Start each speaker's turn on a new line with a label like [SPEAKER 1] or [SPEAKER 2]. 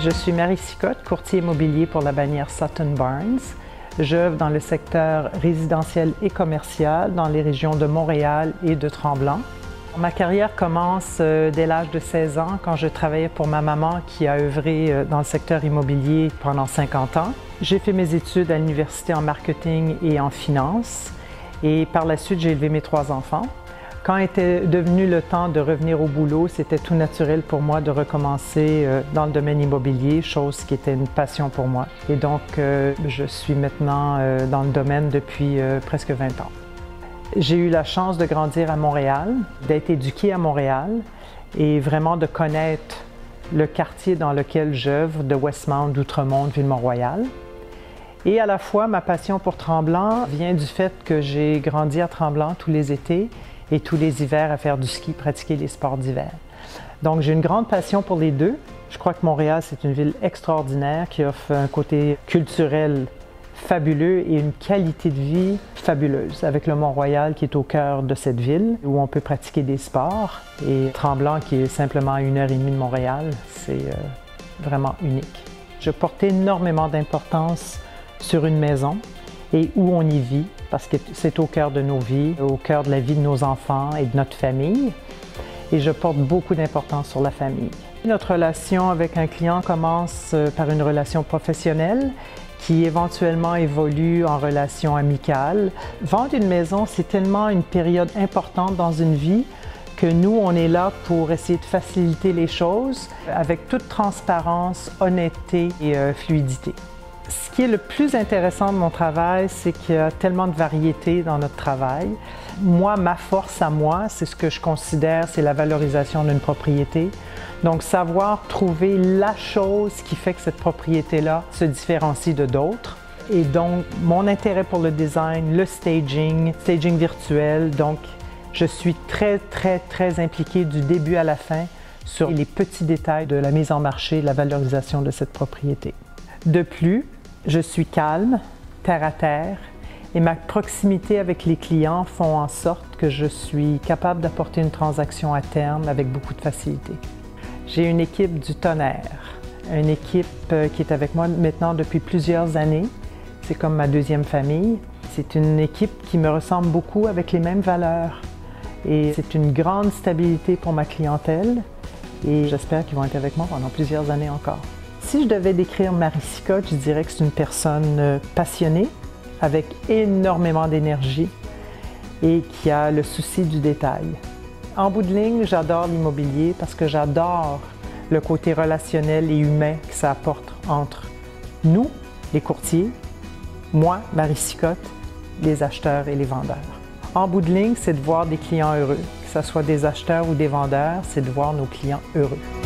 [SPEAKER 1] Je suis Marie Sicotte, courtier immobilier pour la bannière Sutton Barnes. J'œuvre dans le secteur résidentiel et commercial dans les régions de Montréal et de Tremblant. Ma carrière commence dès l'âge de 16 ans quand je travaillais pour ma maman qui a œuvré dans le secteur immobilier pendant 50 ans. J'ai fait mes études à l'université en marketing et en finance et par la suite j'ai élevé mes 3 enfants. Quand était devenu le temps de revenir au boulot, c'était tout naturel pour moi de recommencer dans le domaine immobilier, chose qui était une passion pour moi. Et donc, je suis maintenant dans le domaine depuis presque 20 ans. J'ai eu la chance de grandir à Montréal, d'être éduquée à Montréal et vraiment de connaître le quartier dans lequel j'œuvre, de Westmount, d'Outremont, Ville-Mont-Royal. Et à la fois, ma passion pour Tremblant vient du fait que j'ai grandi à Tremblant tous les étés et tous les hivers à faire du ski, pratiquer les sports d'hiver. Donc j'ai une grande passion pour les deux. Je crois que Montréal, c'est une ville extraordinaire qui offre un côté culturel fabuleux et une qualité de vie fabuleuse, avec le Mont-Royal qui est au cœur de cette ville, où on peut pratiquer des sports, et Tremblant qui est simplement à 1h30 de Montréal, c'est vraiment unique. Je porte énormément d'importance sur une maison et où on y vit, parce que c'est au cœur de nos vies, au cœur de la vie de nos enfants et de notre famille. Et je porte beaucoup d'importance sur la famille. Notre relation avec un client commence par une relation professionnelle qui éventuellement évolue en relation amicale. Vendre une maison, c'est tellement une période importante dans une vie que nous, on est là pour essayer de faciliter les choses avec toute transparence, honnêteté et fluidité. Ce qui est le plus intéressant de mon travail, c'est qu'il y a tellement de variété dans notre travail. Moi, ma force à moi, c'est ce que je considère, c'est la valorisation d'une propriété. Donc, savoir trouver la chose qui fait que cette propriété-là se différencie de d'autres. Et donc, mon intérêt pour le design, le staging virtuel, donc je suis très impliquée du début à la fin sur les petits détails de la mise en marché, la valorisation de cette propriété. De plus, je suis calme, terre à terre, et ma proximité avec les clients font en sorte que je suis capable d'apporter une transaction à terme avec beaucoup de facilité. J'ai une équipe du tonnerre, une équipe qui est avec moi maintenant depuis plusieurs années. C'est comme ma deuxième famille. C'est une équipe qui me ressemble beaucoup avec les mêmes valeurs. Et c'est une grande stabilité pour ma clientèle et j'espère qu'ils vont être avec moi pendant plusieurs années encore. Si je devais décrire Marie Sicotte, je dirais que c'est une personne passionnée, avec énormément d'énergie et qui a le souci du détail. En bout de ligne, j'adore l'immobilier parce que j'adore le côté relationnel et humain que ça apporte entre nous, les courtiers, moi, Marie Sicotte, les acheteurs et les vendeurs. En bout de ligne, c'est de voir des clients heureux. Que ce soit des acheteurs ou des vendeurs, c'est de voir nos clients heureux.